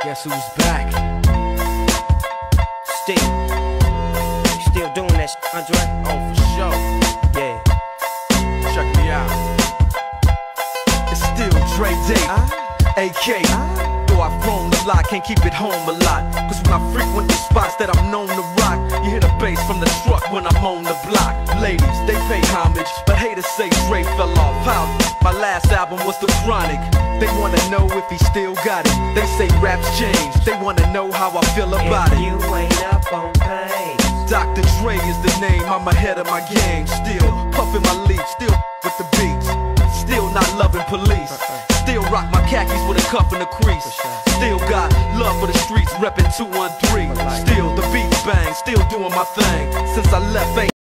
Guess who's back? Still doing that shit, Andre? Oh, for sure. Yeah. Check me out. It's still Dre Day, AK. Though I've grown a lot, can't keep it home a lot. Cause when I frequent the spots that I'm known to rock, you hear the bass from the truck when I'm on the block. Ladies, they pay homage, but haters say Dre fell off. How? My last album was The Chronic. They wanna know if he still got it. They say raps change, they wanna know how I feel about If it. you ain't up on pace, Dr. Dre is the name, I'm ahead of my game. Still puffin' my leaf, still with the beats. Still not loving police. Still rock my khakis with a cuff and a crease. Still got love for the streets, reppin' 213. Still the beats bang, still doing my thing. Since I left, ain't